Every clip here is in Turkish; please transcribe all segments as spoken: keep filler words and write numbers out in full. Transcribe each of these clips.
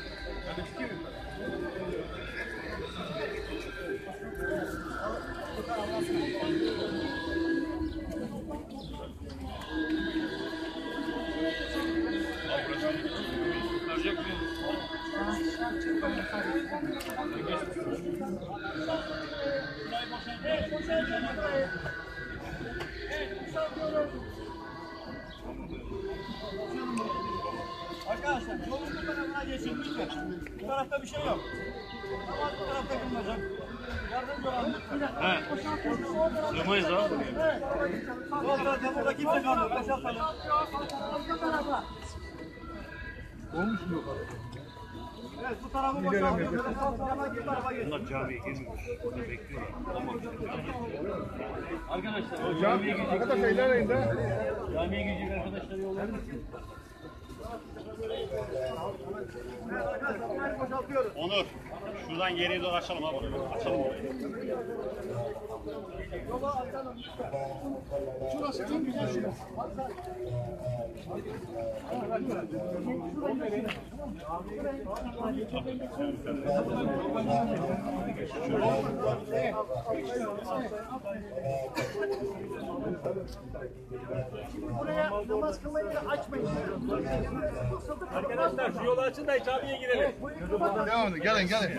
Arkadaşlar yolun bu tarafına geçin lütfen. Bu tarafta bir şey yok. Ama bu tarafta kılınacak. Yardımcı olalım. He. Sığmayız abi. Sol tarafta burada kimse kalmıyor. Boşaltalım. Olmuş mu yok? Evet bu tarafı boşaltıyor. Böyle sol tarafa gir, tarafa geç. Bunlar camiye girmiyor. Burada bekliyorlar. Olmamış. Arkadaşlar o Cami, camiye gidecek. arkadaşlar ilerleyin de. Camiye gidecek arkadaşlar yollar mısın? Evet arkadaşlar burayı boşaltıyoruz. Onur, şuradan geriye doğru açalım abi. Açalım orayı. Yolu açalım. Şurası çok güzel şu. Buraya namaz kılmayı da açmayın. Arkadaşlar şu yolu açın da camiye girelim. Devam edin, gelin gelin.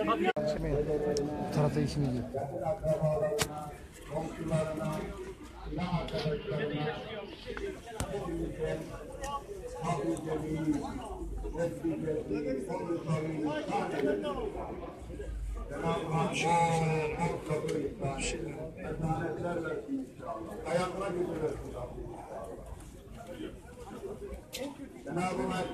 Bu tarafta işimi diyor. Ayakına gidiyorsun. Cenab-ı Hak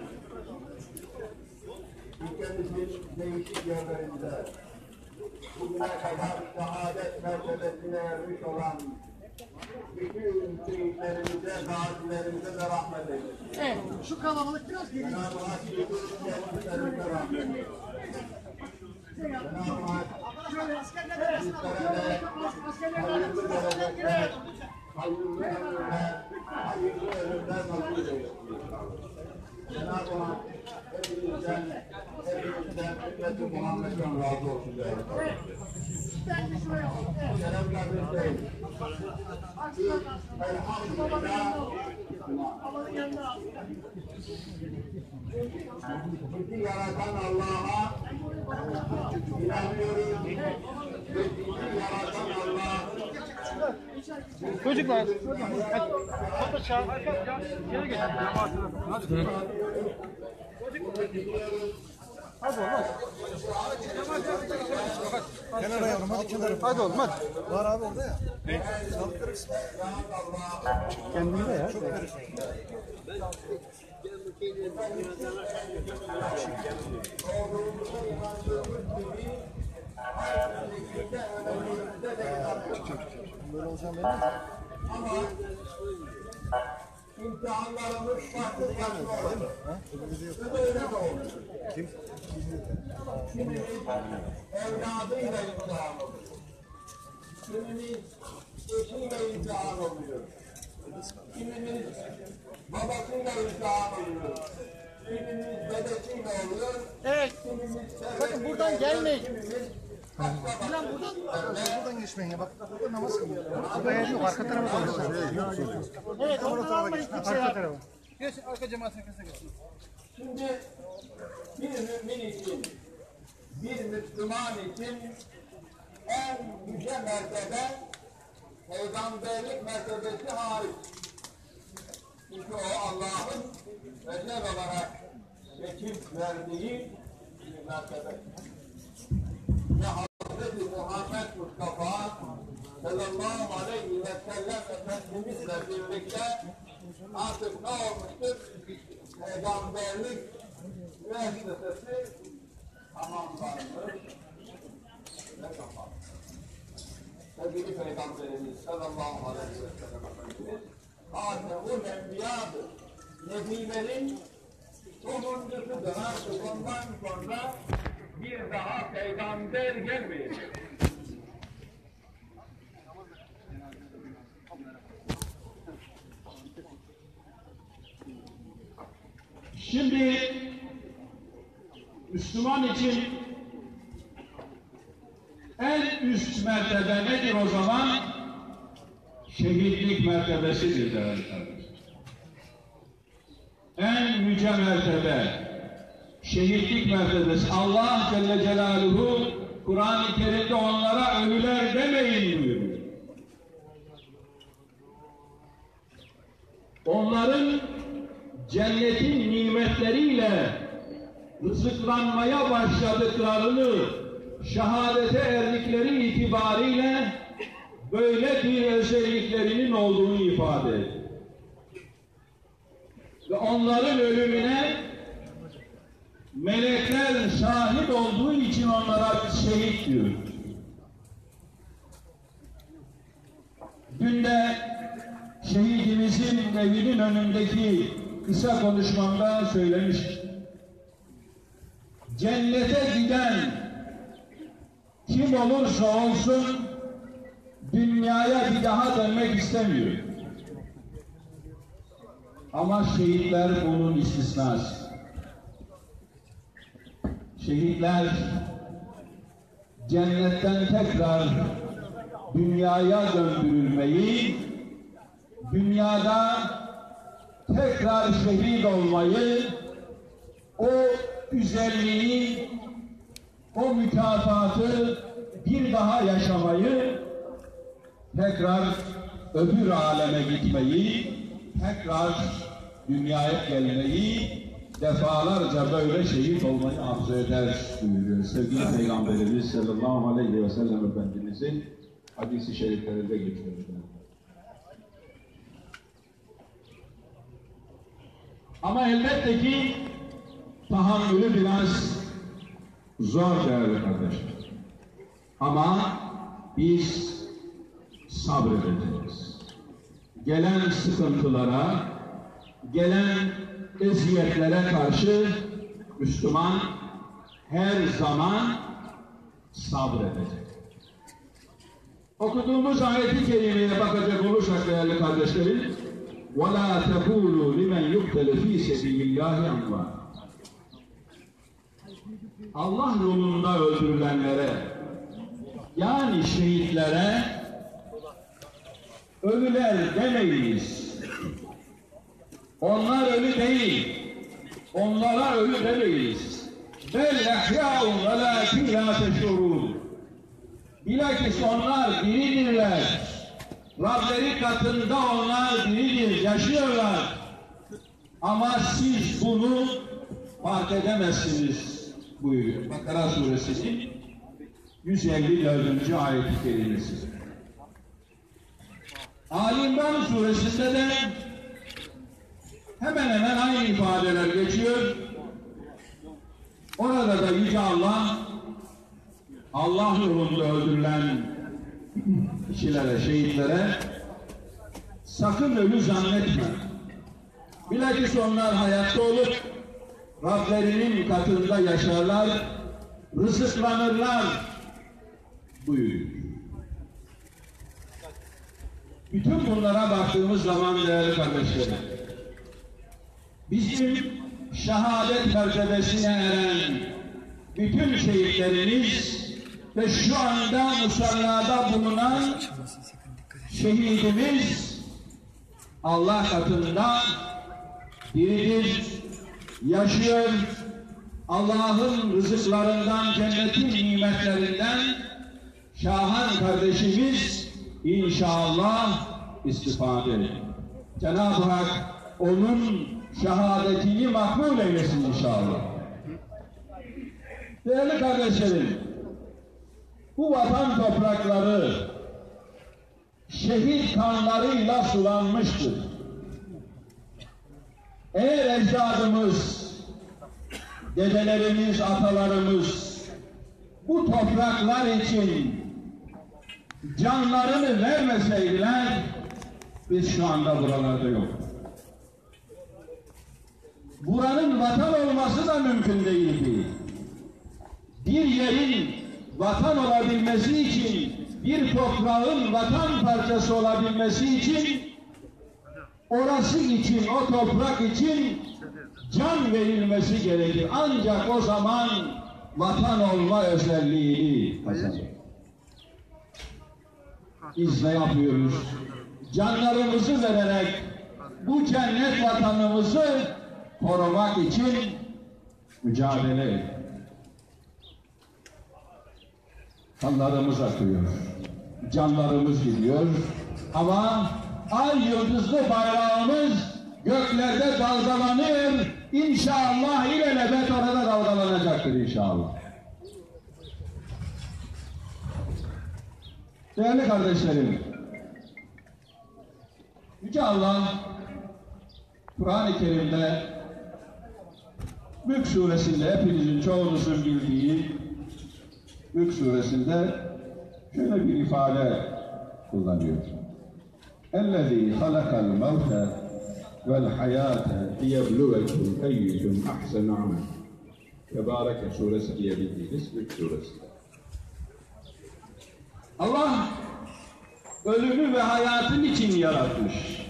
ülkemizin değişik yerlerinde bugüne kadar şehadet mertebesine ermiş olan bütün şehitlerimize, gazilerimize de rahmet eylesin. Evet, şu kalabalık biraz geri. Cenab-ı Hak bütün şehitlerimize rahmet eylesin. Cenab-ı Hak Şöyle askerler arasına bakıyorlar. Askerler hayırlı arasına gelecekler, hayırlı ömürler, hayırlı ölümler nasip eylesin. Cenab-ı Hak hepinizden, hepinizden ümmeti Muhammed'den razı olsun. Şeref kardeşlerim, elhamdülillah, bizi yaratan Allah'a inanıyoruz. Bizi yaratan Allah'a Çocuklar, hadi. Hadi çağır, geri geç. Hadi. Hadi oğlum. Kenara yavrum, hadi kenara. Hadi oğlum, hadi. Var abi orada ya. Ne? Sağlık verirsin. Kendinde ya. Çok verirsin. Böyle olacağım benim. ama imtihanlarımız farklı farklı olur. Böyle de olur. Kim? Kimimiz evladıyla imtihan oluyor. Kimimiz eşiyle imtihan oluyor. Kimimiz babasıyla imtihan oluyor. Kimimiz dedesiyle oluyor. Evet. Kimimiz Bakın buradan gelmeyin. Ulan buradan Buradan geçmeyin ya bak. Burada namaz kılıyor. Burada yer yok. Arka tarafa doğru. Evet, oradan almayın kimse Arka ya. tarafa. Geç, arka cemaat arkasına geçsin. Şimdi bir mümin için, bir Müslüman için en yüce mertebe peygamberlik mertebesi hariç. Çünkü o Allah'ın özel olarak seçip verdiği bir mertebe. Ve Hazreti Muhammed Mustafa sallallahu aleyhi ve sellem Efendimizle birlikte artık ne olmuştur? Peygamberlik müessesesi tamamlanmış ve kapanmış. Sevgili Peygamberimiz sallallahu aleyhi ve sellem Efendimiz Hatemul Enbiya'dır. Nebilerin sonuncusudur. Artık ondan sonra bir daha peygamber gelmeyecek. Şimdi Müslüman için en üst mertebe nedir o zaman? Şehitlik mertebesidir değerli kardeşler. En yüce mertebe şehitlik mertebesi. Allah Celle Celaluhu Kur'an-ı Kerim'de onlara ölüler demeyin buyuruyor. Onların cennetin nimetleriyle rızıklanmaya başladıklarını, şehadete erdikleri itibariyle böyle bir özelliklerinin olduğunu ifade ediyor. Ve onların ölümüne melekler şahit olduğu için onlara şehit diyor. Dün de şehidimizin evinin önündeki kısa konuşmamda söylemiştim. Cennete giden kim olursa olsun dünyaya bir daha dönmek istemiyor. Ama şehitler bunun istisnası. Şehitler cennetten tekrar dünyaya döndürülmeyi, dünyada tekrar şehit olmayı, o güzelliği, o mükafatı bir daha yaşamayı, tekrar öbür aleme gitmeyi, tekrar dünyaya gelmeyi, defalarca böyle şehit olmayı arzu eder buyuruyor. Sevgili Peygamberimiz sallallahu aleyhi ve sellem Efendimizin hadis-i şeriflerinde geçiyor. Ama elbette ki tahammülü biraz zor değerli kardeşler. Ama biz sabredeceğiz. Gelen sıkıntılara, gelen eziyetlere karşı Müslüman her zaman sabredecek. Okuduğumuz ayet-i kerimeye bakacak olursak değerli kardeşlerim, وَلَا تَقُولُوا لِمَنْ يُقْتَلَ ف۪ي سَبِيلِ اللّٰهِ اَمْوَانٍ Allah yolunda öldürülenlere, yani şehitlere ölüler demeyiz. Onlar ölü değil. Onlara ölü demeyiz. بَلْ اَحْيَاءٌ وَلَاكِنْ لَا تَشْعُرُونَ Bilakis onlar diridirler. Rableri katında onlar diridir, yaşıyorlar. Ama siz bunu fark edemezsiniz buyuruyor. Bakara suresinin yüz elli dördüncü ayet-i kerimesi. Ali İmran suresinde de hemen hemen aynı ifadeler geçiyor. Orada da Yüce Allah, Allah yolunda öldürülen kişilere, şehitlere sakın ölü zannetme. Bilakis onlar hayatta olup Rablerinin katında yaşarlar, rızıklanırlar buyuruyor. Bütün bunlara baktığımız zaman değerli kardeşlerim, bizim şehadet mertebesine eren bütün şehitlerimiz ve şu anda musallada bulunan şehidimiz Allah katında diridir, yaşıyor, Allah'ın rızıklarından, cennetin nimetlerinden Şahan kardeşimiz inşallah istifade eder. Cenab-ı Hak onun şehadetini makbul eylesin inşallah. Değerli kardeşlerim, bu vatan toprakları şehit kanlarıyla sulanmıştır. Eğer ecdadımız, dedelerimiz, atalarımız bu topraklar için canlarını vermeseydiler, biz şu anda buralarda yok. Buranın vatan olması da mümkün değildi. Bir yerin vatan olabilmesi için, bir toprağın vatan parçası olabilmesi için, orası için, o toprak için can verilmesi gerekir. Ancak o zaman vatan olma özelliğini kazanır. Biz ne yapıyoruz? Canlarımızı vererek bu cennet vatanımızı korumak için mücadele ediyoruz. Kanlarımız akıyor, canlarımız gidiyor ama ay yıldızlı bayrağımız göklerde dalgalanır. İnşallah ilelebet orada dalgalanacaktır inşallah. Değerli kardeşlerim, Yüce Allah Kur'an-ı Kerim'de Mülk suresinde hepinizin çoğunuzun bildiği Mülk suresinde şöyle bir ifade kullanıyor. اَلَّذ۪ي خَلَقَ الْمَوْتَ وَالْحَيَاةَ لِيَبْلُوَكُمْ اَيُّكُمْ اَحْسَنُ عَمَلًا. Tebareke suresi diye bildiğiniz Mülk suresi. Allah ölümü ve hayatın için yaratmış.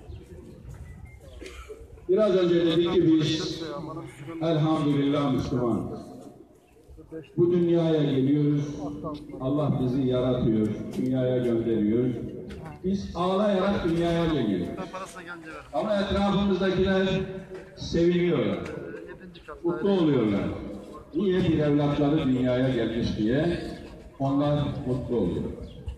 Biraz önce dedik ki biz elhamdülillah Müslümanız. Bu dünyaya geliyoruz. Allah bizi yaratıyor, dünyaya gönderiyor. Biz ağlayarak dünyaya geliyoruz. Ama etrafımızdakiler seviniyorlar. Mutlu oluyorlar. Niye? Bir evlatları dünyaya gelmiş diye onlar mutlu oluyorlar.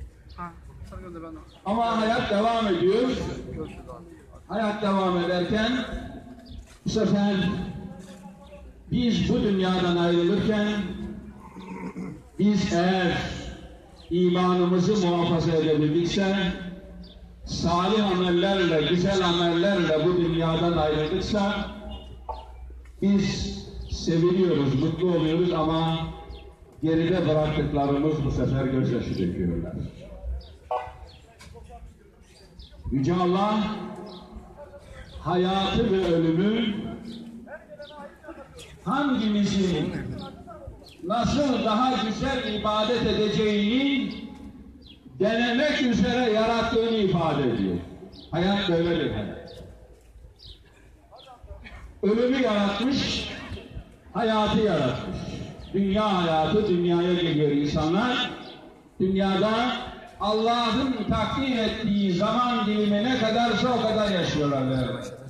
Ama hayat devam ediyor. Hayat devam ederken bu sefer biz bu dünyadan ayrılırken biz eğer imanımızı muhafaza edebildikse, salih amellerle, güzel amellerle bu dünyadan ayrıldıksa biz seviniyoruz, mutlu oluyoruz ama geride bıraktıklarımız bu sefer gözyaşı döküyorlar. Yüce Allah hayatı ve ölümü hangimizin nasıl daha güzel ibadet edeceğini denemek üzere yarattığını ifade ediyor. Hayat böyledir hayat. Ölümü yaratmış, hayatı yaratmış. Dünya hayatı, dünyaya geliyor insanlar. Dünyada Allah'ın takdir ettiği zaman dilimi ne kadarsa o kadar yaşıyorlar.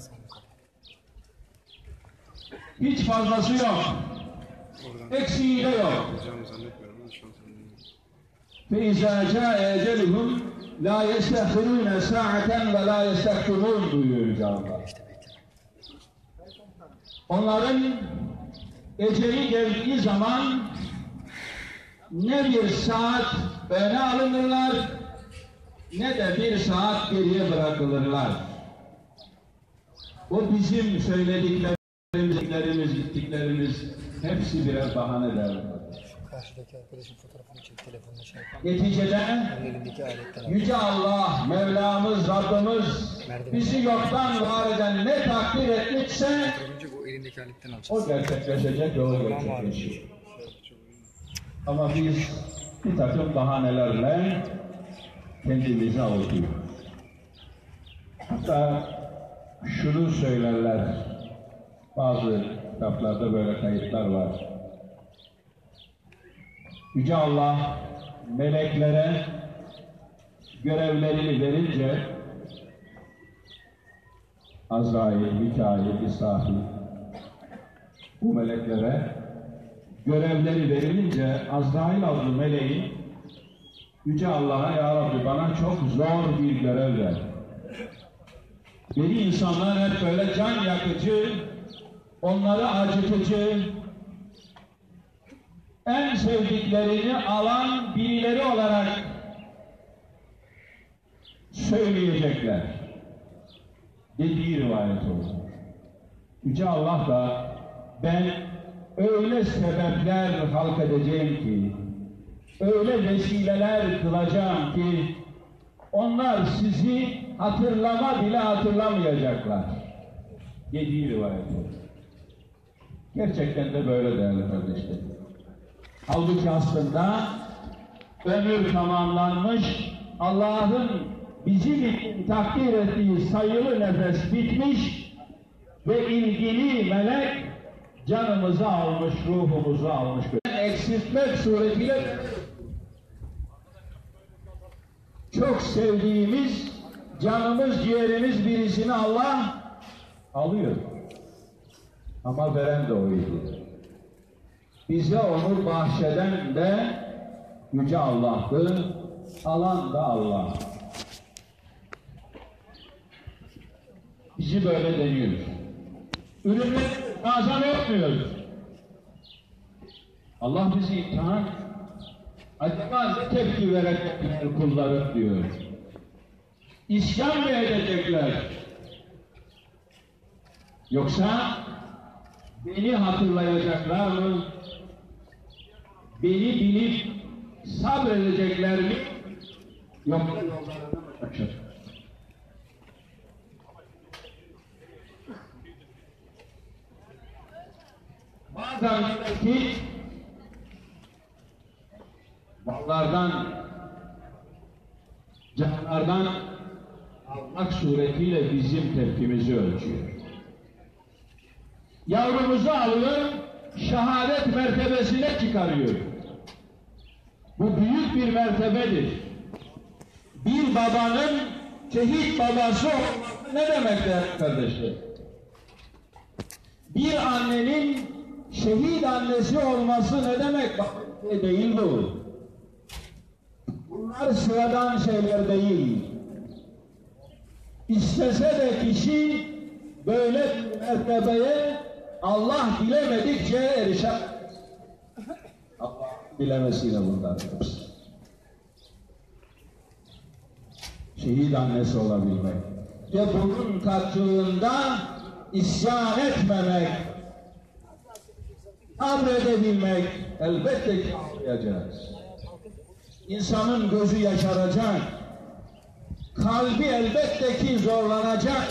Hiç fazlası yok. Eksiği de yok. فَاِذَا جَاءَ اَجَلُهُمْ لَا يَسْتَخِرُونَ سَاعَةً وَلَا يَسْتَخْتُمُونَ buyuruyor Yüce Allah. Onların eceli geldiği zaman ne bir saat öne alınırlar ne de bir saat geriye bırakılırlar. O bizim söylediklerimiz, gittiklerimiz, gittiklerimiz hepsi birer bahane derler. Karşıdaki arkadaşın fotoğrafını çek, telefonla şey yapalım. Neticede Elindeki aletten Yüce Allah, Mevlamız, Rabbimiz bizi yoktan var eden ne takdir etmişse önce bu elindeki aletten alacağız. o gerçekleşecek, yolu gerçekleşiyor. Ama biz bir takım bahanelerle kendimizi avutuyoruz. Hatta şunu söylerler, bazı kitaplarda böyle kayıtlar var. Yüce Allah meleklere görevlerini verince Azrail, Mikail, İsrafil bu meleklere görevleri verilince Azrail adlı meleğin Yüce Allah'a ya Rabbi bana çok zor bir görev ver. Beni insanlar hep böyle can yakıcı, onları acıtıcı, en sevdiklerini alan birileri olarak söyleyecekler dediği rivayet oldu. Yüce Allah da ben öyle sebepler halk edeceğim ki, öyle vesileler kılacağım ki onlar sizi hatırlama bile hatırlamayacaklar dediği rivayet oldu. Gerçekten de böyle değerli kardeşlerim. Halbuki aslında ömür tamamlanmış, Allah'ın bizim için takdir ettiği sayılı nefes bitmiş, ve ilgili melek canımızı almış, ruhumuzu almış. Eksiltmek suretiyle çok sevdiğimiz, canımız, ciğerimiz birisini Allah alıyor. Ama veren de oydu. Bize onu bahşeden de Yüce Allah'tı, alan da Allah. Bizi böyle deniyor. Ürünleri nazam etmiyoruz. Allah bizi imtihan, acaba ne tepki verecekler kullarım diyor. İsyan mı edecekler? Yoksa beni hatırlayacaklar mı? Beni bilip sabredecekler mi? Yoksa yollarına mı kaçacaklar? Bazen ki mallardan, canlardan almak suretiyle bizim tepkimizi ölçüyor. Yavrumuzu alıyor, şehadet mertebesine çıkarıyor. Bu büyük bir mertebedir. Bir babanın şehit babası olması ne demektir kardeşler? Bir annenin şehit annesi olması ne demek? Ne değil bu. Bunlar sıradan şeyler değil. İstese de kişi böyle bir mertebeye Allah bilemedikçe erişemez. Allah bilemesiyle bunlar hepsi. Şehit annesi olabilmek ve bunun karşılığında isyan etmemek, sabredebilmek elbette ki anlayacağız. İnsanın gözü yaşaracak, kalbi elbette ki zorlanacak.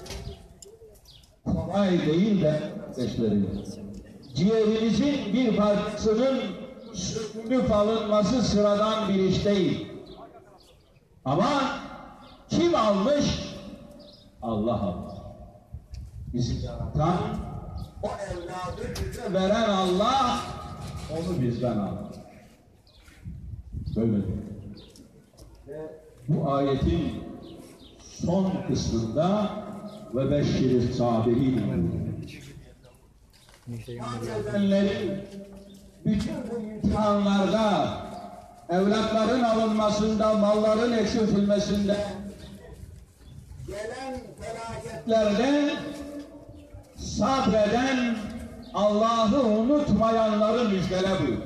Kolay değil de kardeşlerim. Ciğerinizin bir parçasının sökülüp alınması sıradan bir iş değil. Ama kim almış? Allah almış. Bizi yaratan, o evladı bize veren Allah, onu bizden alır. Böyledir. Ve bu ayetin son kısmında ve beşşir-i sabirin sabredenlerin bütün bu imtihanlarda, evlatların alınmasında, malların eksiltilmesinde, gelen felaketlerde sabreden, Allah'ı unutmayanları müjdele buyur.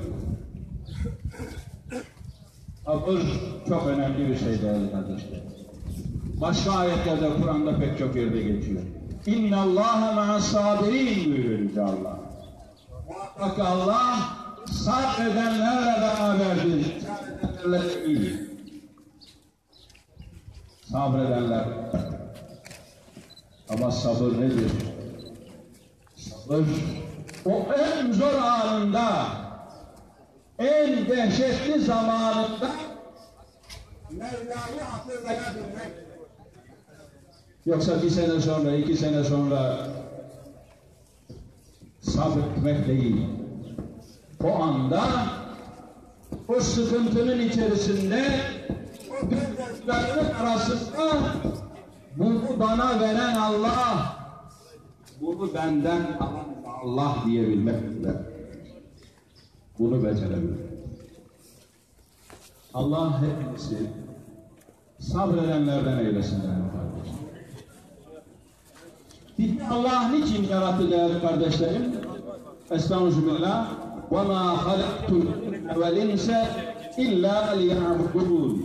Sabır çok önemli bir şey değerli kardeşler. Başka ayetlerde Kur'an'da pek çok yerde geçiyor. İnna Allaha ma'as sabirin buyuruyor Yüce Allah. Muhakkak Allah sabredenlerle beraberdir. Sabredenlerle iyi. Sabredenler. Ama sabır nedir? Sabır o en zor anında, en dehşetli zamanında Mevla'yı hatırlayabilmek. Yoksa bir sene sonra, iki sene sonra sabretmek değil. O anda, o sıkıntının içerisinde, o gözyaşlarının arasında bunu bana veren Allah, bunu benden alan Allah diyebilmekle bunu becerebilir. Allah hepimizi sabredenlerden eylesin değerli kardeşlerim. Bizi Allah niçin yarattı değerli kardeşlerim? Estağfirullah. وَمَا خَلَقْتُ الْجِنَّ وَالْاِنْسَ اِلَّا لِيَعْبُدُونَ.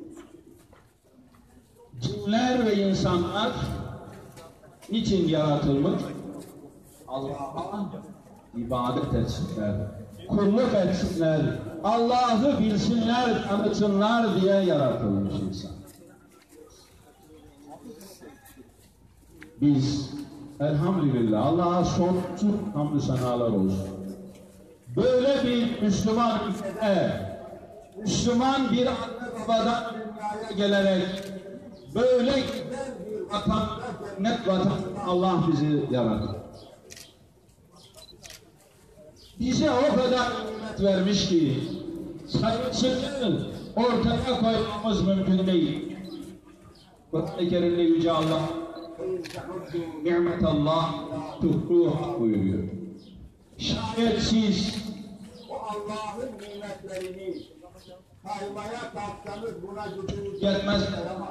Cinler ve insanlar niçin yaratılmış? Allah'a ibadet etsinler, kulluk etsinler, Allah'ı bilsinler, tanısınlar diye yaratılmış insan. Biz elhamdülillah Allah'a sonsuz hamdü senalar olsun. Böyle bir Müslüman ülkede, Müslüman bir anne babadan dünyaya gelerek böyle güzel bir vatanda cennet vatan Allah bizi yarattı. Bize o kadar nimet vermiş ki sayısını ortaya koymamız mümkün değil. Kur'an-ı Kerim'de Yüce Allah nimet Allah tuhruha buyuruyor. Şayet siz O Allah'ın nimetlerini saymaya kalksanız buna gücünüz yetmez.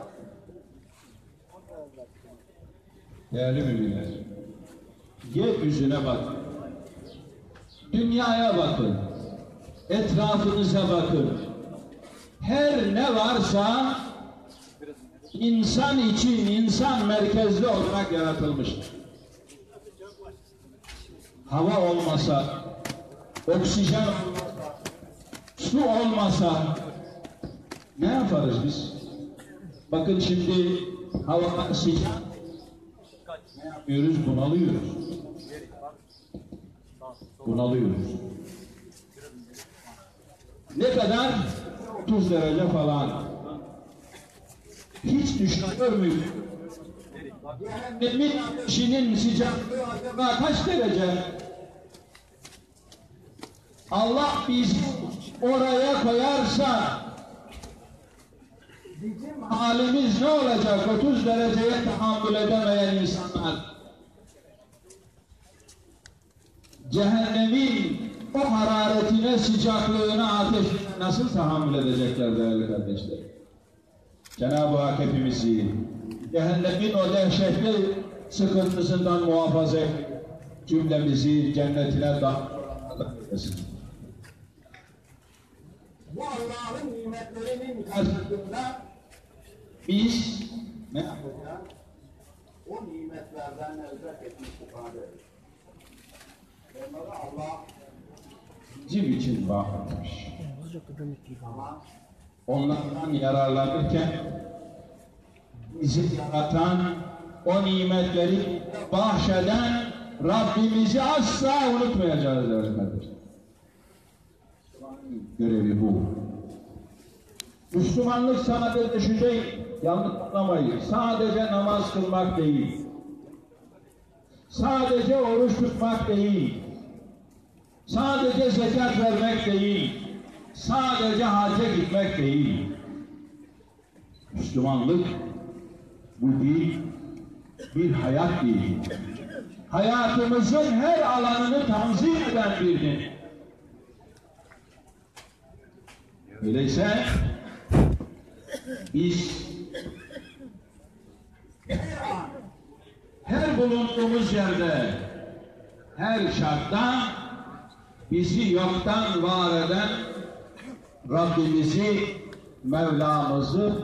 Değerli müminler, yeryüzüne bakın, dünyaya bakın, etrafınıza bakın. Her ne varsa insan için, insan merkezli olarak yaratılmıştır. Hava olmasa, oksijen olmasa, su olmasa ne yaparız biz? Bakın şimdi hava sıcak. Ne yapıyoruz? Bunalıyoruz. Bunalıyoruz. Ne kadar? otuz derece falan. Hiç düşünüyor muyuz? Cehennemin ateşinin sıcaklığı acaba kaç derece? Allah bizi oraya koyarsa bizim halimiz ne olacak? otuz dereceye tahammül edemeyen insanlar. Cehennemin o hararetine, sıcaklığına, ateşine nasıl tahammül edecekler değerli kardeşler? Cenab-ı Hak hepimizi cehennemin o dehşetli sıkıntısından muhafaza et, cümlemizi cennetine dahil etsin. Bu Allah'ın nimetlerinin karşısında Biz ne yapacağız? o nimetlerden elde etmiş ifade. Onları Allah Bizim için bahsetmiş. Onlardan yararlanırken bizi yaratan, o nimetleri bahşeden Rabbimizi asla unutmayacağız değerli kardeşler. Görevi bu. Müslümanlık sadece şu değil, yanlış anlamayın. Sadece namaz kılmak değil. Sadece oruç tutmak değil. Sadece zekat vermek değil. Sadece hacca gitmek değil. Müslümanlık bu değil, bir hayat değil. Hayatımızın her alanını tanzim eden bir din. Öyleyse biz her bulunduğumuz yerde, her şartta bizi yoktan var eden Rabbimizi, Mevlamızı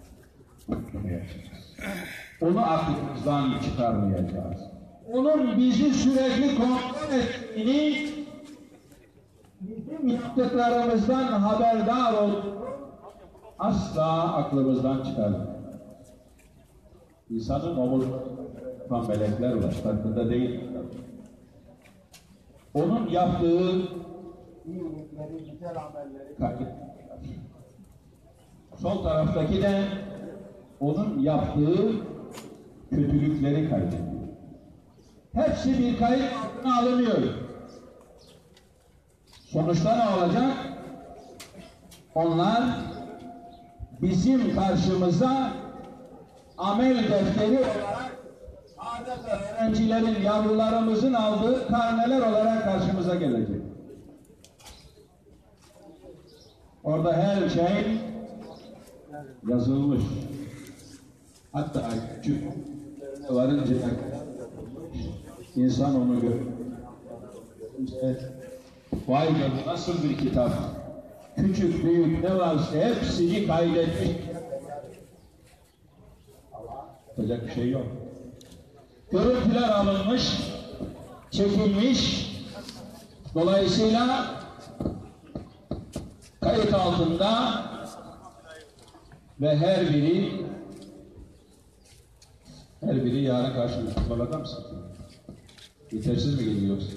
onu aklımızdan çıkarmayacağız. Onun bizi sürekli kontrol ettiğini, bizim yaptıklarımızdan haberdar olduğunu asla aklımızdan çıkarmayacağız. İnsanın omurgasında melekler var, farkında değil. Onun yaptığı iyilikleri, güzel amelleri kayıt. Sol taraftaki de onun yaptığı kötülükleri kaydediyor. Hepsi bir kayıt altına alınıyor. Sonuçta ne olacak? Onlar bizim karşımıza amel defteri olarak adeta öğrencilerin, yavrularımızın aldığı karneler olarak karşımıza gelecek. Orada her şey yazılmış. Hatta küçüklerine varınca insan onu görür. Vay be, bu nasıl bir kitap? Küçük büyük ne varsa hepsini kaydetmiş. Yapacak bir şey yok. Görüntüler alınmış, çekilmiş. Dolayısıyla kayıt altında ve her biri her biri yarın karşımıza çıkmalarda mısın? Yetersiz mi geliyor yoksa?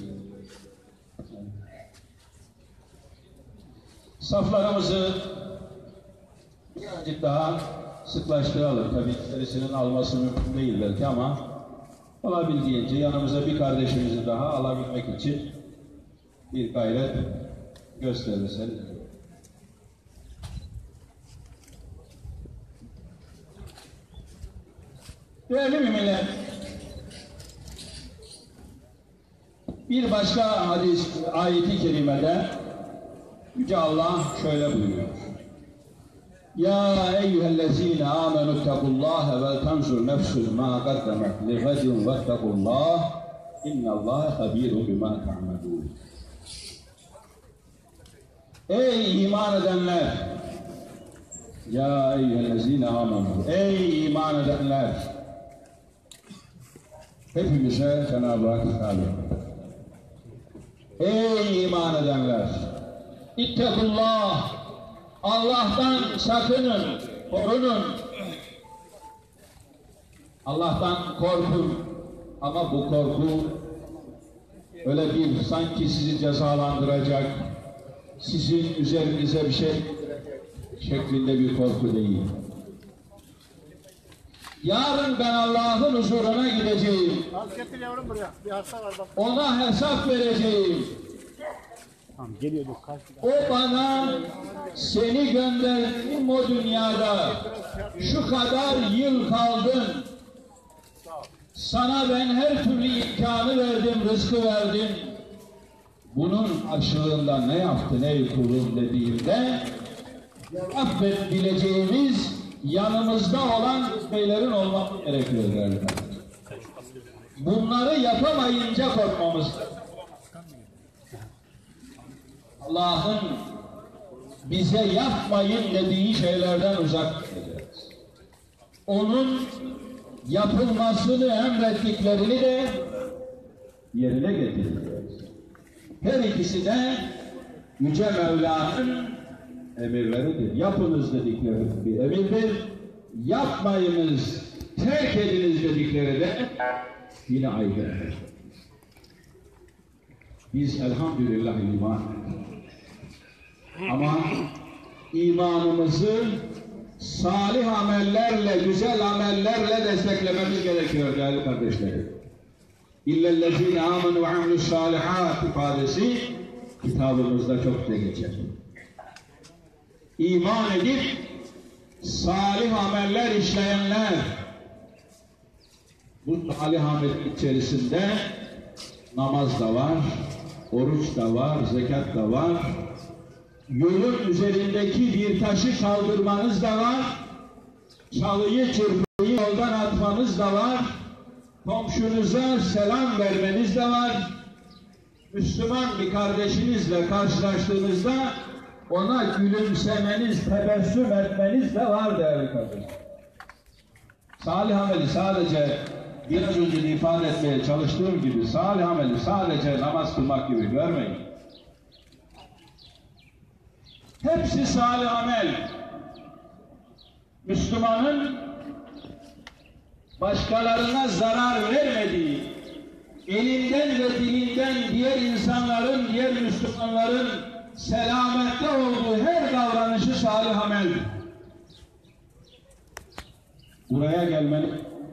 Saflarımızı birazcık daha sıklaştıralım. Tabii içerisinin alması mümkün değil belki ama olabildiğince yanımıza bir kardeşimizi daha alabilmek için bir gayret gösterirseniz. Değerli müminler, bir başka hadis, ayeti kerimede Yüce Allah şöyle buyuruyor. Ya eyyühellezine amenu tequllaha ve tenzur nefsun ma kaddemet li gadin ve tequllah innallaha habirun bima ta'malun. Ey iman edenler! Ya eyyühellezine amenu! Ey iman edenler! Hepimize Cenab-ı Hak hitap ediyor. Ey iman edenler! İttekullah! Allah'tan sakının, korunun. Allah'tan korkun. Ama bu korku öyle bir sanki sizi cezalandıracak, sizin üzerinize bir şey şeklinde bir korku değil. Yarın ben Allah'ın huzuruna gideceğim. Az getir yavrum buraya. Bir hasta var bak. Ona hesap vereceğim. Tamam geliyorduk karşıda. O bana seni gönderdim o dünyada. Şu kadar yıl kaldın. Sana ben her türlü imkanı verdim, rızkı verdim. Bunun karşılığında ne yaptın ey kulum dediğimde affedilebileceğimiz yanımızda olan beylerin olması gerekiyor derler. Bunları yapamayınca korkmamız. Allah'ın bize yapmayın dediği şeylerden uzak duracağız. Onun yapılmasını emrettiklerini de yerine getireceğiz. Her ikisi de Yüce Mevla'nın emirleridir. Yapınız dedikleri bir emirdir. Yapmayınız, terk ediniz dedikleri de yine ayrı. Biz elhamdülillah iman ettik. Ama imanımızı salih amellerle, güzel amellerle desteklememiz gerekiyor değerli kardeşlerim. İllellezine amenu ve amilus salihat ifadesi kitabımızda çok da geçer. İman edip salih ameller işleyenler, bu salih amel içerisinde namaz da var, oruç da var, zekat da var, yolun üzerindeki bir taşı kaldırmanız da var, çalıyı çırpıyı yoldan atmanız da var, komşunuza selam vermeniz de var, Müslüman bir kardeşinizle karşılaştığınızda ona gülümsemeniz, tebessüm etmeniz de var değerli kardeşim. Salih ameli sadece biraz önce ifade etmeye çalıştığım gibi salih ameli sadece namaz kılmak gibi görmeyin. Hepsi salih amel. Müslümanın başkalarına zarar vermediği, elinden ve dilinden diğer insanların, diğer Müslümanların selamette olduğu her davranışı salih ameldir. Buraya gelmeli.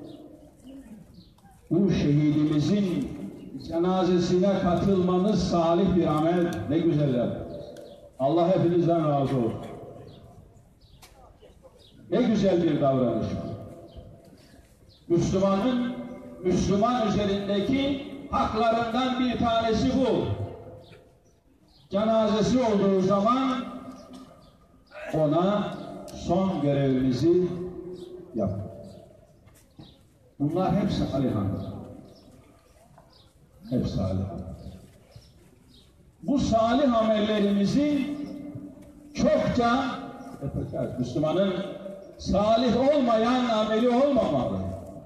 Bu şehidimizin cenazesine katılmanız salih bir amel. Ne güzeller. Allah hepinizden razı olsun. Ne güzel bir davranış. Müslümanın, Müslüman üzerindeki haklarından bir tanesi bu. Cenazesi olduğu zaman ona son görevimizi yap. Bunlar hep salihandır. Hep salih. Bu salih amellerimizi çokça yapacağız. Müslümanın salih olmayan ameli olmamalı.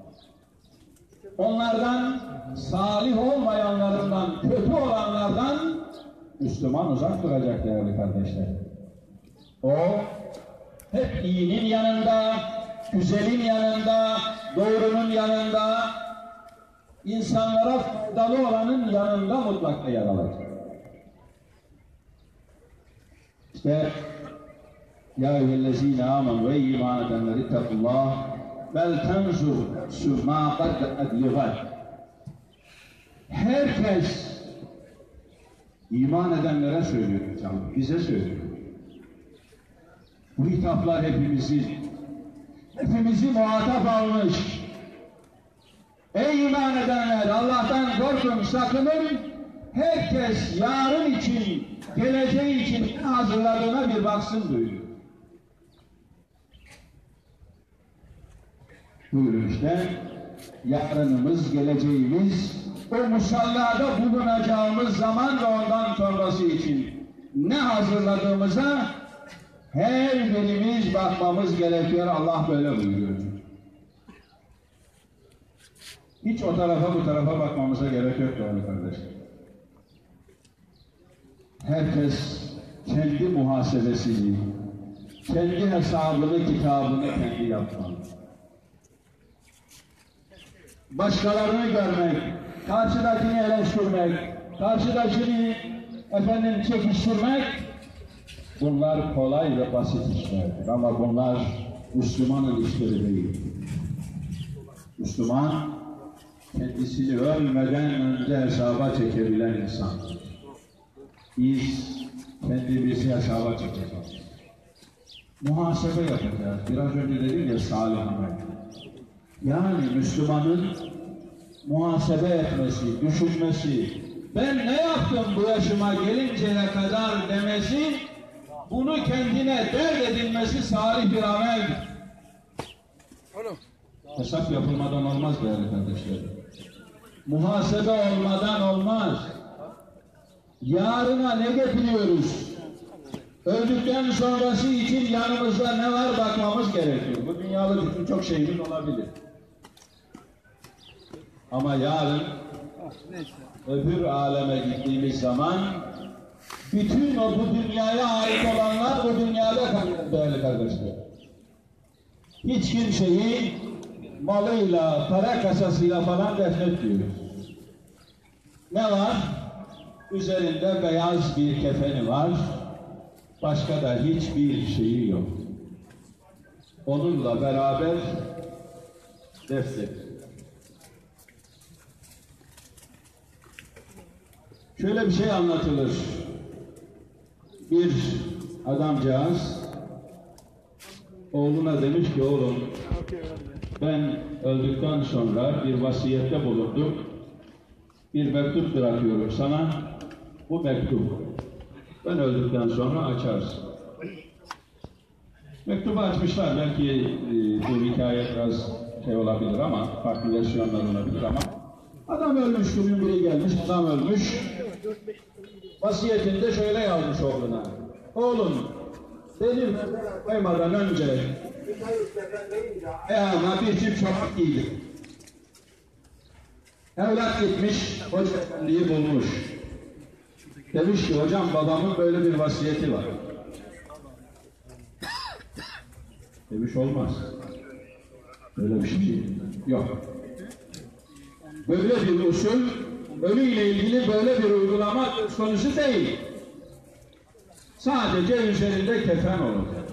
Onlardan, salih olmayanlarından, kötü olanlardan Müslüman uzak duracak değerli kardeşler. O hep iyinin yanında, güzelin yanında, doğrunun yanında, insanlara faydalı olanın yanında mutlaka yer alacak. İşte ya eyyühellezine amenu ve iman edenler ittakullah vel tenzur summa kaddemet ligat. herkes iman edenlere söylüyor hocam, bize söylüyor. Bu hitaplar hepimizi, hepimizi muhatap almış. Ey iman edenler, Allah'tan korkun, sakının. Herkes yarın için, geleceği için ne hazırladığına bir baksın buyuruyor. Buyurun işte, yarınımız, geleceğimiz, o musallada bulunacağımız zaman ve ondan sonrası için ne hazırladığımıza her birimiz bakmamız gerekiyor. Allah böyle buyuruyor. Hiç o tarafa bu tarafa bakmamıza gerek yok değerli kardeşler. Herkes kendi muhasebesini, kendi hesabını, kitabını kendi yapmalı. Başkalarını görmek, karşıdakini eleştirmek, karşıdakini efendim çekiştirmek, bunlar kolay ve basit işlerdir. Ama bunlar Müslümanın işleri değil. Müslüman, kendisini ölmeden önce hesaba çekebilen insandır. Biz kendimizi hesaba çekeceğiz. Muhasebe yapacağız. Biraz önce dedim ya salih amel. Yani Müslümanın muhasebe etmesi, düşünmesi, ben ne yaptım bu yaşıma gelinceye kadar demesi, bunu kendine dert edilmesi salih bir ameldir. Hesap yapılmadan olmaz değerli kardeşlerim. Muhasebe olmadan olmaz. Yarına ne getiriyoruz? Öldükten sonrası için yanımızda ne var bakmamız gerekiyor. Bu dünyalık için çok şeyimiz olabilir. Ama yarın öbür aleme gittiğimiz zaman bütün o bu dünyaya ait olanlar bu dünyada kalıyor değerli kardeşler. Hiç kimseyi malıyla, para kasasıyla falan defnetmiyor. Ne var? Üzerinde beyaz bir kefeni var. Başka da hiçbir şeyi yok. Onunla beraber defnediyor. Şöyle bir şey anlatılır. Bir adamcağız oğluna demiş ki oğlum ben öldükten sonra bir vasiyette bulundum. Bir mektup bırakıyorum sana. Bu mektup. Ben öldükten sonra açarsın. Mektubu açmışlar. Belki e, bu hikaye biraz şey olabilir ama farklı versiyonlar olabilir ama adam ölmüş, bugün biri gelmiş, adam ölmüş. Vasiyetinde şöyle yazmış oğluna. Oğlum, benim koymadan önce ayağıma bir çift çorap giydim. Evlat gitmiş, hoca efendiyi bulmuş. Demiş ki hocam babamın böyle bir vasiyeti var. Demiş olmaz. Böyle bir şey yok. Böyle bir usul, ölüyle ilgili böyle bir uygulama konusu değil. Sadece üzerinde kefen olacak.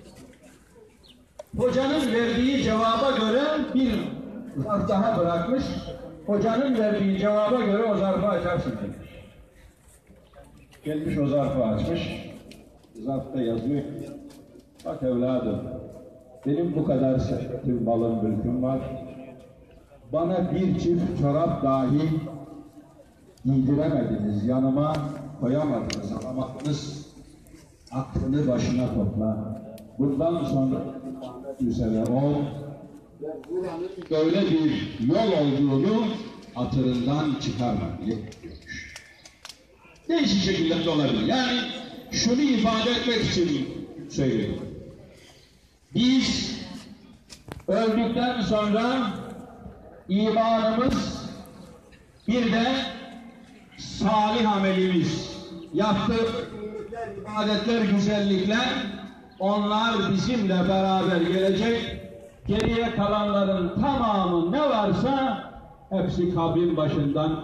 Hocanın verdiği cevaba göre bir zarf daha bırakmış. Hocanın verdiği cevaba göre o zarfı açarsın demiş. Gelmiş o zarfı açmış. Zarfta yazıyor. Bak evladım, benim bu kadar servetim, malım, mülküm var. Bana bir çift çorap dahi giydiremediniz, yanıma koyamadınız, alamadınız. Aklını başına topla. Bundan sonra üzere ol. Böyle bir yol olduğunu hatırından çıkarma diye diyormuş. Değişik şekillerde olabilir. Yani şunu ifade etmek için söylüyorum. Biz öldükten sonra imanımız bir de salih amelimiz, yaptığı ibadetler, güzellikler, onlar bizimle beraber gelecek. Geriye kalanların tamamı ne varsa hepsi kabrin başından.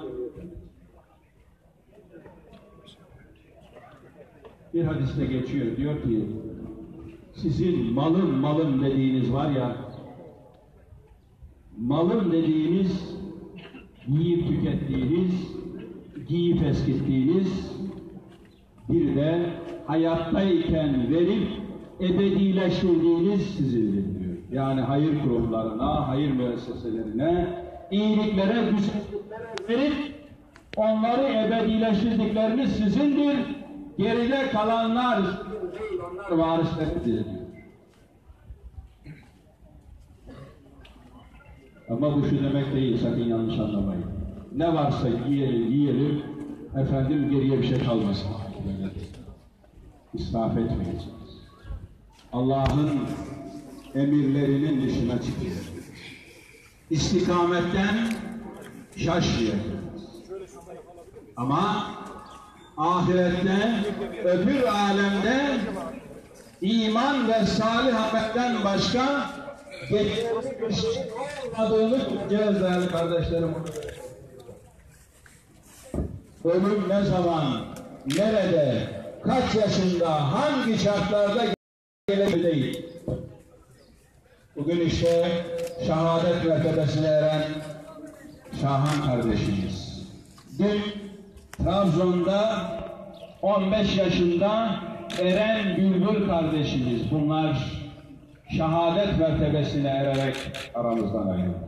Bir hadiste geçiyor, diyor ki sizin malım malım dediğiniz var ya, malım dediğiniz yiyip tükettiğiniz, giyip eskittiğiniz, bir de hayattayken verip ebedileştirdiğiniz sizindir diyor. Yani hayır kurumlarına, hayır müesseselerine, iyiliklere, güzelliklere verip onları ebedileştirdikleriniz sizindir. Geride kalanlar onlar varislerdir diyor. Ama bu şu demek değil, sakın yanlış anlamayın. Ne varsa yiyelim, yiyelim, efendim geriye bir şey kalmasın. İsraf etmeyeceğiz. Allah'ın emirlerinin dışına çıkacağız. İstikametten şaşmayacağız. Ama ahirette, öbür alemde iman ve salih amelden başka geçmiş olmadığını bileceğiz değerli kardeşlerim. Ölüm ne zaman, nerede, kaç yaşında, hangi şartlarda gelebilir değil. Bugün işte şehadet mertebesine eren Şahan kardeşimiz. Dün Trabzon'da on beş yaşında Eren Bülbül kardeşimiz. Bunlar şehadet mertebesine ererek aramızdan ayrıldı.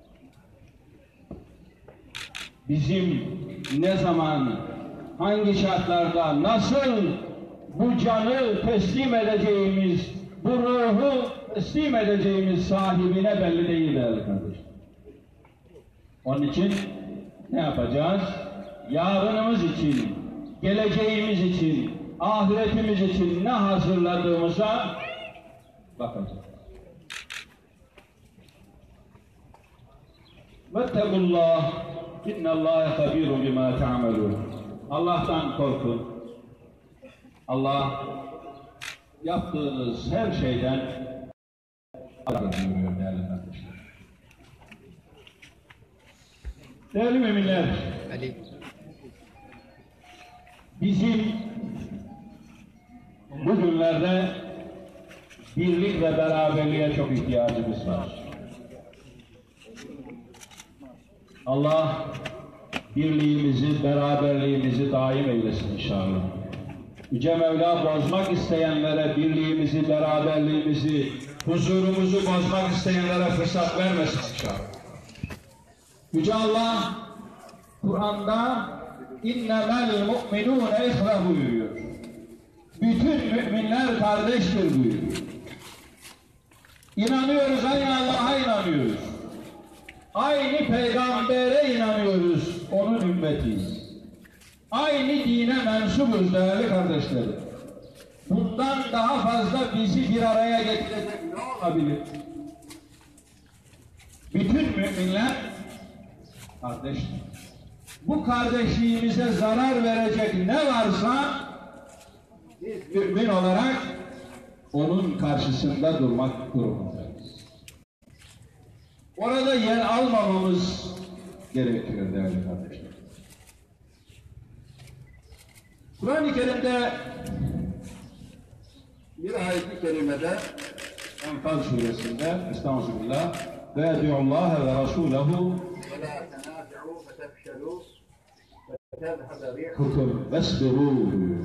Bizim ne zaman, hangi şartlarda, nasıl bu canı teslim edeceğimiz, bu ruhu teslim edeceğimiz sahibine belli değil değerli kardeşim. Onun için ne yapacağız? Yarınımız için, geleceğimiz için, ahiretimiz için ne hazırladığımıza bakacağız. Vettegullah, innallâhe habîrun bimâ te'amelûn. Allah'tan korkun. Allah yaptığınız her şeyden haber buyuruyor değerli kardeşler. Değerli müminler, Ali. bizim bugünlerde birlik ve beraberliğe çok ihtiyacımız var. Allah birliğimizi, beraberliğimizi daim eylesin inşallah. Yüce Mevla bozmak isteyenlere birliğimizi, beraberliğimizi, huzurumuzu bozmak isteyenlere fırsat vermesin inşallah. Yüce Allah Kur'an'da innemel mu'minûne ihve buyuruyor. Bütün müminler kardeştir buyuruyor. İnanıyoruz, aynı Allah'a inanıyoruz. Aynı peygambere inanıyoruz, onun ümmetiyiz. Aynı dine mensubuz değerli kardeşlerim. Bundan daha fazla bizi bir araya getirecek ne olabilir? Bütün müminler kardeştir. Bu kardeşliğimize zarar verecek ne varsa biz mümin olarak onun karşısında durmak durumundayız. Orada yer almamamız gerekiyor değerli kardeşler. Kur'an-ı Kerim'de bir ayet-i kerimede Enfal suresinde Estağfirullah ve edi'ullaha ve rasulehu ve la tenâfi'u fetefşelû ve tezhebe ri'hukum vesbirû buyuruyor.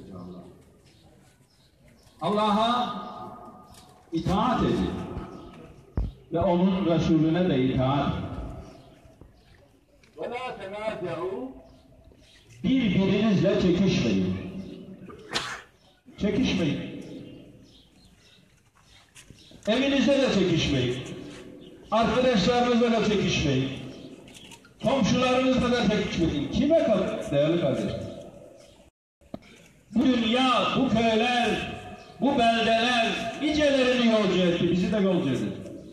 Allah'a itaat edin ve onun Resulüne de itaat edin. Ve la tenâfi'u birbirinizle çekişmeyin. Çekişmeyin. Evinizde de çekişmeyin. Arkadaşlarınızla da çekişmeyin. Komşularınızla da çekişmeyin. Kime kalır değerli kardeşler? Bu dünya, bu köyler, bu beldeler nicelerini yolcu etti. Bizi de yolcu edin.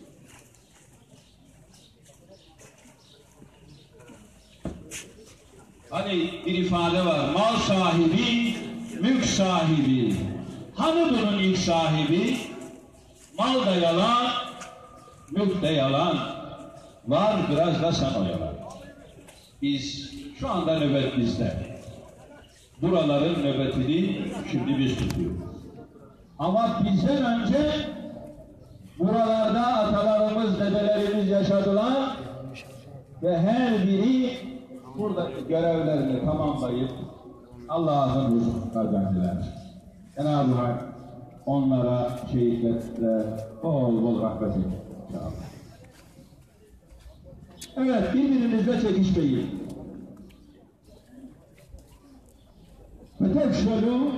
Hani bir ifade var, mal sahibi, mülk sahibi. Hani bunun ilk sahibi? Mal da yalan, mülk de yalan. Var biraz da sen o yalan. Biz şu anda nöbet bizde. Buraların nöbetini şimdi biz tutuyoruz. Ama bizden önce buralarda atalarımız, dedelerimiz yaşadılar. ve her biri buradaki görevlerini tamamlayıp Allah'ın huzuruna kazandılar. Cenab-ı Hak onlara şehitlerle bol bol rahmet eylesin. Evet, birbirimizle çekişmeyin. Ve tefşelu,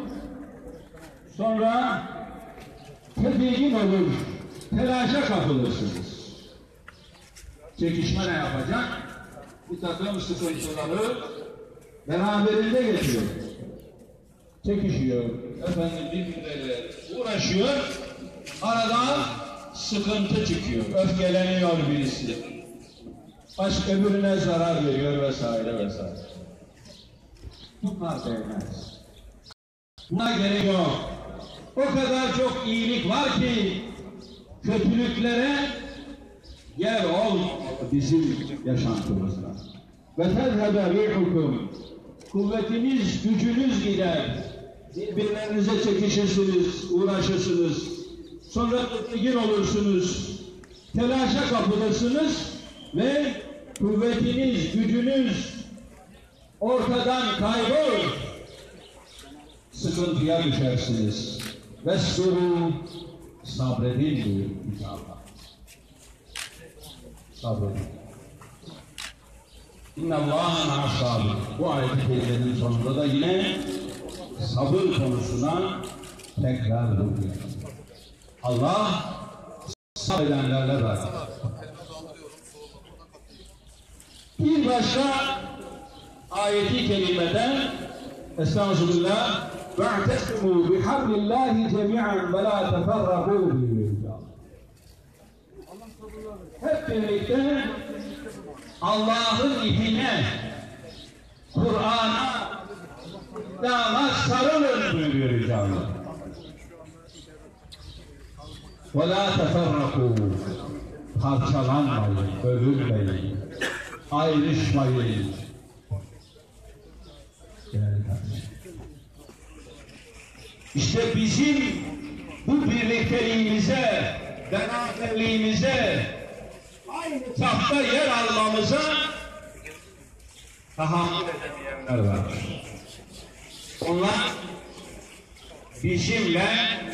sonra tedirgin olur, telaşa kapılırsınız. Çekişme ne yapacak? Bir takım sıkıntıları beraberinde getiriyor. Çekişiyor, efendim birbirleriyle uğraşıyor, aradan sıkıntı çıkıyor, öfkeleniyor birisi. Başka öbürüne zarar veriyor vesaire vesaire. Bunlar değmez. Buna gerek yok. O kadar çok iyilik var ki kötülüklere yer olmuyor bizim yaşantımızda. Ve tezhebe rihukum, kuvvetiniz, gücünüz gider. Birbirlerinize çekişirsiniz, uğraşırsınız. Sonra tedirgin olursunuz, telaşa kapılırsınız ve kuvvetiniz, gücünüz ortadan kaybolur. Sıkıntıya düşersiniz. Vesburu, sabredin diyor inşallah. Sabredin. İnnallâhe ma'as-sabir. Bu ayet-i kerimenin sonunda da yine sabır konusuna tekrar vuruyor. Allah sabredenlerle beraber. Bir başka ayet-i kerimede Estağfirullah ve'tesimu bihablillahi cemi'an ve la teferraku buyuruyor. Hep birlikte Allah'ın ipine, Kur'an'a damat sarılın buyuruyor Allah. Ve la teferraku, parçalanmayın, bölünmeyin, ayrışmayın. İşte bizim bu birlikteliğimize, beraberliğimize, aynı safta yer almamıza tahammül edemeyenler var. Onlar bizimle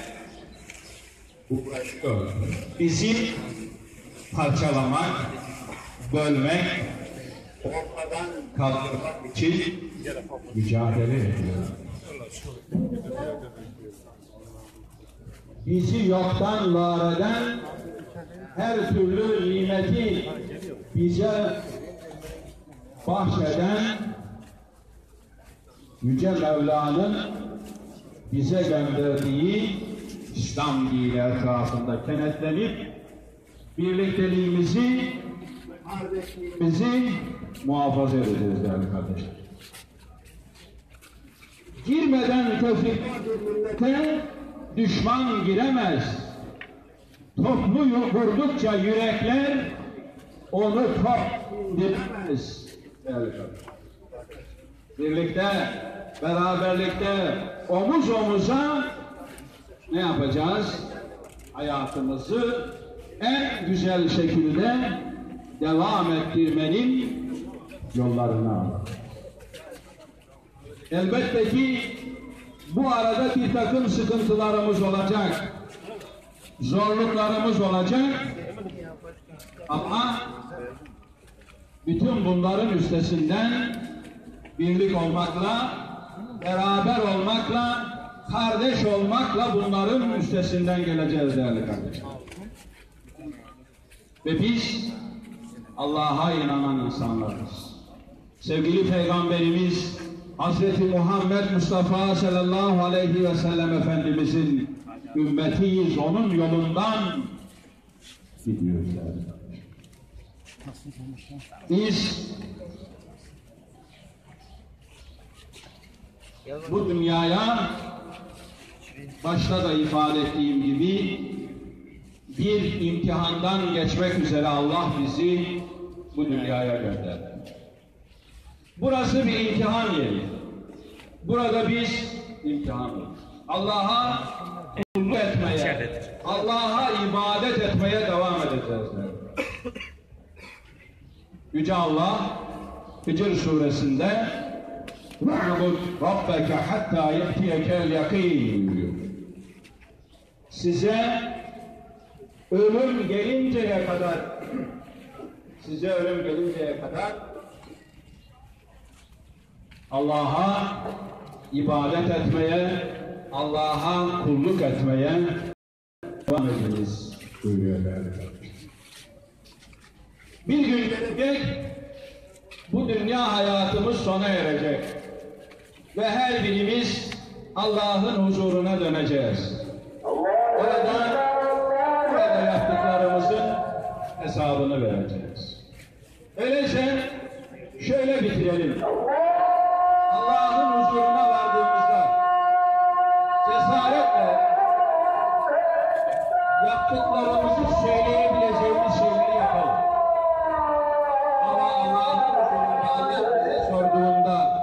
uğraşıyor. Bizim parçalamak, bölmek, ortadan kaldırmak için mücadele ediyor. Bizi yoktan var eden, her türlü nimeti bize bahşeden Yüce Mevla'nın bize gönderdiği İslam dini etrafında kenetlenip birlikteliğimizi, kardeşliğimizi muhafaza edeceğiz değerli kardeşler. Girmeden tevfikte düşman giremez. Toplu vurdukça yürekler onu top indiremez. Birlikte, beraberlikte, omuz omuza ne yapacağız? Hayatımızı en güzel şekilde devam ettirmenin yollarına. Elbette ki bu arada bir takım sıkıntılarımız olacak, zorluklarımız olacak ama bütün bunların üstesinden birlik olmakla, beraber olmakla, kardeş olmakla bunların üstesinden geleceğiz değerli kardeşler. Ve biz Allah'a inanan insanlarız. Sevgili Peygamberimiz Hazreti Muhammed Mustafa sallallahu aleyhi ve sellem Efendimizin ümmetiyiz, onun yolundan gidiyoruz. Biz bu dünyaya başta da ifade ettiğim gibi bir imtihandan geçmek üzere Allah bizi bu dünyaya gönderdi. Burası bir imtihan yeri. Burada biz imtihan ediyoruz. Allah'a kulluk etmeye, Allah'a ibadet etmeye devam edeceğiz. Yüce Allah Hicr suresinde وَعْبُدْ رَبَّكَ حَتَّى يَأْتِيَكَ الْيَقِينَ diyor. Size ölüm gelinceye kadar size ölüm gelinceye kadar Allah'a ibadet etmeye, Allah'a kulluk etmeye devam ediniz buyuruyor değerli kardeşler. Bir gün gelecek, bu dünya hayatımız sona erecek ve her birimiz Allah'ın huzuruna döneceğiz. Orada, burada yaptıklarımızın hesabını vereceğiz. Öyleyse şöyle bitirelim. Allah'ın huzuruna vardığımızda cesaretle yaptıklarımızı söyleyebileceğimiz şeyleri yapalım. Ama Allah'ın huzurunda Allah bize sorduğunda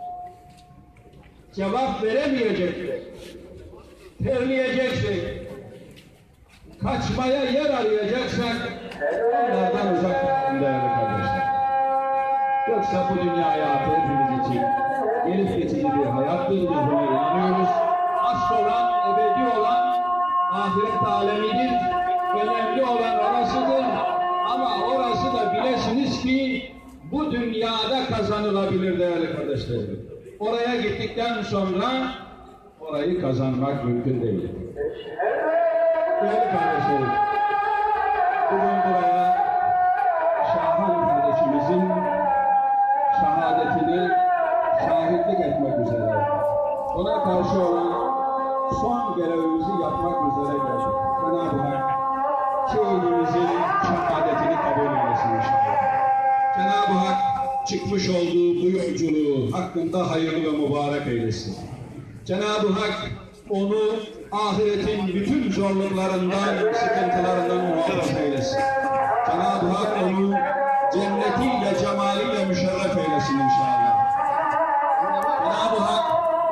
cevap veremeyeceksek, terleyeceksek, kaçmaya yer arayacaksak onlardan uzak duralım değerli kardeşler. Yoksa bu dünya hayatı hepimiz için gelip geçici bir hayattır, biz buna inanıyoruz. Asıl olan, ebedi olan ahiret alemidir. Önemli olan orasıdır. Ama orası da bilesiniz ki bu dünyada kazanılabilir değerli kardeşlerim. Oraya gittikten sonra orayı kazanmak mümkün değil. Değerli kardeşlerim, bugün buraya Şahan kardeşimizin şehadetini şahitlik etmek üzere, ona karşı olan son görevimizi yapmak üzere geldik. Cenab-ı Hak şehidimizin şehadetini kabul eylesin inşallah. Cenab-ı Hak çıkmış olduğu bu yolculuğu hakkında hayırlı ve mübarek eylesin. Cenab-ı Hak onu ahiretin bütün zorluklarından, sıkıntılarından muhafaza eylesin. Cenab-ı Hak onu cennetiyle, cemaliyle müşerref eylesin inşallah. Cenab-ı Hak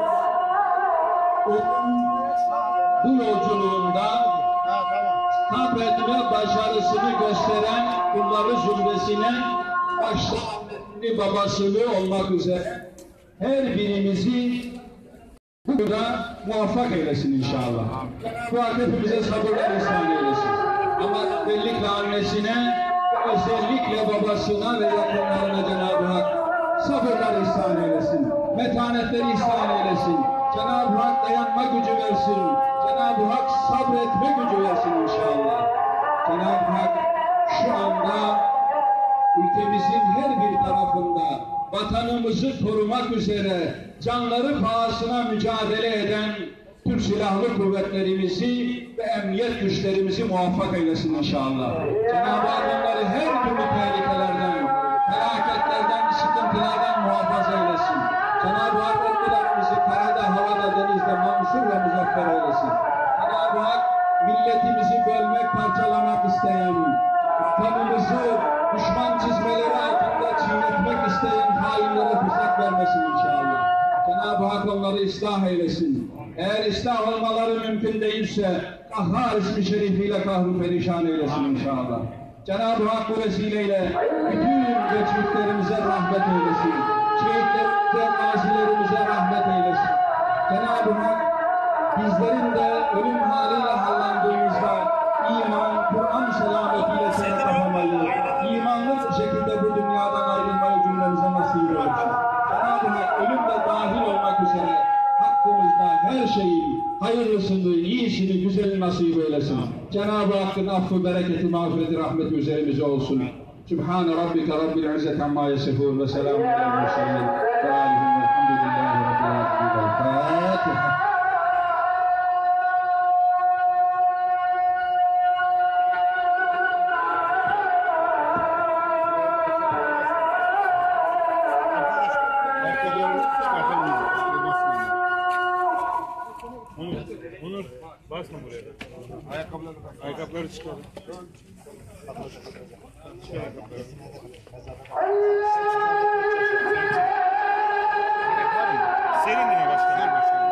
onun bu yolculuğunda sabretme başarısını gösteren kulları zümresine başta annesi babasını olmak üzere her birimizi burada muvaffak eylesin inşallah. Bu hak hepimize sabırlar ihsan eylesin. Ama özellikle annesine, özellikle babasına ve yakınlarına Cenab-ı Hak sabırlar ihsan eylesin. Metanetleri ihsan eylesin. Cenab-ı Hak dayanma gücü versin. Cenab-ı Hak sabretme gücü versin inşallah. Cenab-ı Hak şu anda ülkemizin her bir tarafında vatanımızı korumak üzere canları pahasına mücadele eden Türk Silahlı Kuvvetlerimizi ve emniyet güçlerimizi muvaffak eylesin inşallah. Cenab-ı Hak onları her türlü tehlikelerden, felaketlerden, sıkıntılardan muhafaza eylesin. Cenab-ı Hak ordularımızı karada, havada, denizde mansur ve muzaffer eylesin. Cenab-ı Hak milletimizi bölmek, parçalamak isteyen, vatanımızı düşman çizmeleri altında çiğnetmek isteyen hainlere fırsat vermesin inşallah. Cenab-ı Hak onları ıslah eylesin. Eğer ıslah olmaları mümkün değilse Kahhar ismi şerifiyle kahru perişan eylesin inşallah. Cenab-ı Hak bu vesileyle bütün geçmişlerimize rahmet eylesin. Şehitlerimize, gazilerimize rahmet eylesin. Cenab-ı Hak bizlerin de ölüm haliyle hallandığımızda iman, Kur'an selametiyle seni kapamayı, imanlı bir şekilde bu dünyadan ayrılmayı cümlemize nasip eylesin. Cenab-ı Hak ölümle dahil olmak üzere hakkımızda her şeyin hayırlısını, iyisini, güzelini nasip eylesin. Cenab-ı Hakk'ın affı, bereketi, mağfireti, rahmeti üzerimize olsun. Sübhane Rabbike Rabbil İzzet amma yasifun ve selamun aleyhi ve sellem ve aleyhim velhamdülillahi Rabbil alemin. Fatiha. Onur, basma buraya da. Ayakkabıları bas. Ayakkabıları çıkarın. Çıkar ayakkabıları. Senin yine başkanım. Başkanım.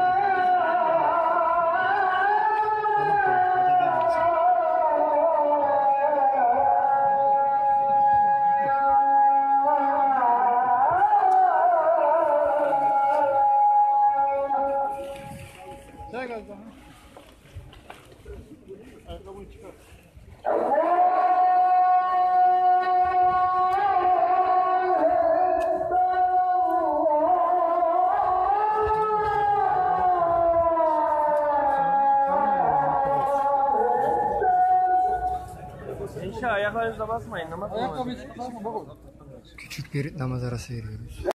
Tamam tamam. Hadi devam. Ayakkabını çıkar. Küçük bir namaz arası veriyoruz.